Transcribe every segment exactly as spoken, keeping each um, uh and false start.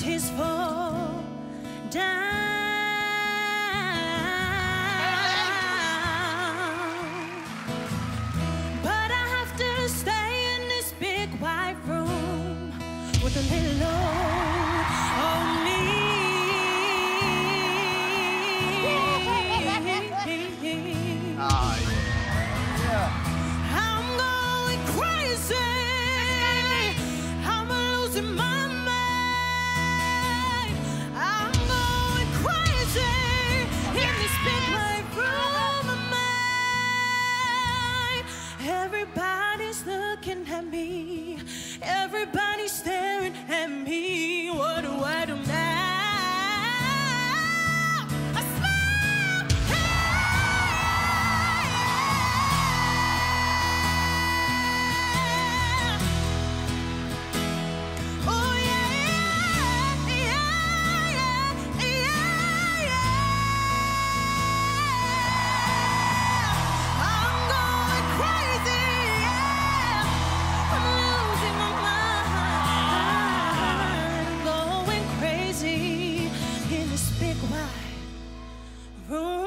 tears fall down. But I have to stay in this big white room with a little load on me. Oh, yeah. I'm going crazy. I'm losing my mind. I'm going crazy in this big white room of mine. Everybody's looking at me. Everybody's staring at me. What do I do now? I smile. Oh yeah, yeah, yeah, yeah, yeah. I'm going crazy. Yeah. I'm losing my mind. I'm going crazy in this big wide room.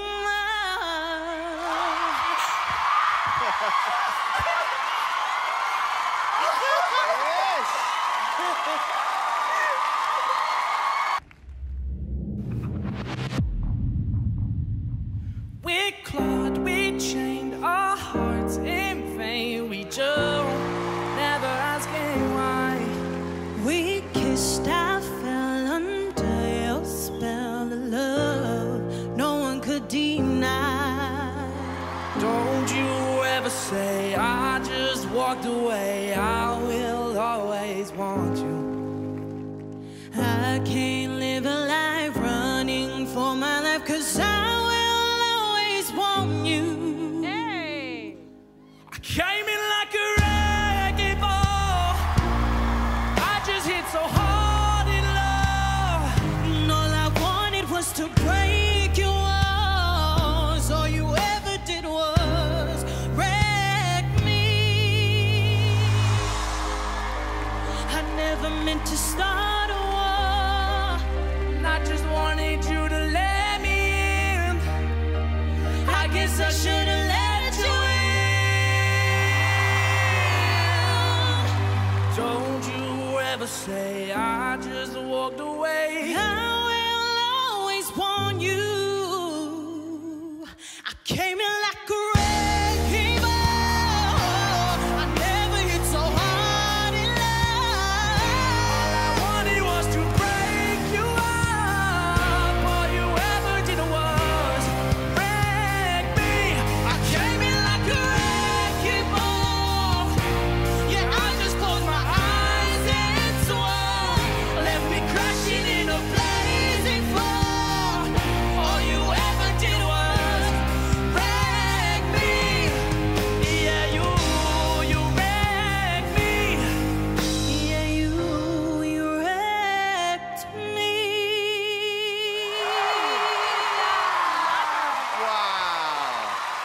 We clawed, we chained our hearts in vain. We just never asking why. We kissed, I fell under your spell of love. No one could deny. Don't you ever say I just walked away. I will always want you. I can't live a life running for my life, 'cause I will always want you. Hey! I came in like a wrecking ball. I just hit so hard in love. And all I wanted was to break your walls. All you ever did was wreck me. I never meant to start a war. And I just wanted you to let me in. I guess I should have let you in. Don't you ever say I just walked away. I will always want you. I came in like a wrecking ball. I never hit so hard in All I love. wanted was to break you up. All you ever did was wreck me. I came in like a wrecking ball. Yeah, I just closed my eyes and swore. Left me crashing in a blazing fall. All you ever did was wreck me. Yeah, you, you wrecked me. Yeah, you, you wrecked me. Wow.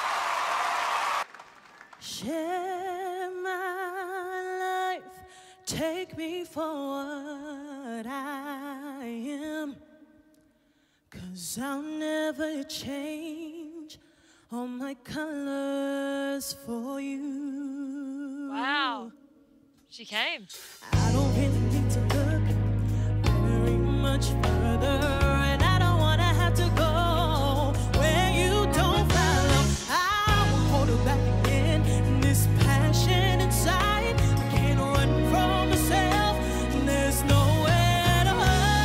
Share my life, take me for what I am, 'cause I'll never change all my colors for you. Wow. She came. I don't really need to look very much further, and I don't wanna have to go where you don't follow. I won't hold it back again. This passion inside, I can't run from myself. There's nowhere to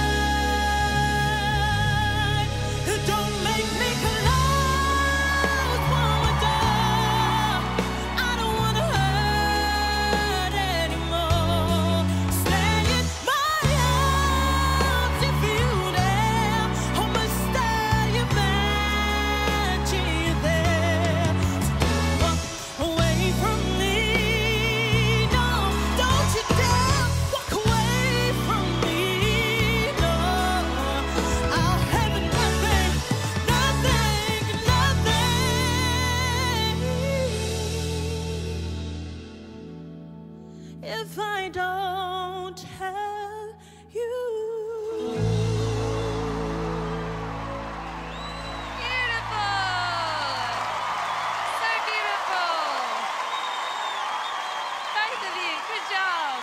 hide. Don't make me close one door. I don't wanna hurt anymore. Stay in my arms if you dare. Hold my style, imagine you there. So don't walk away from me. No, don't you dare walk away from me. No, I'll have nothing, nothing, nothing if I don't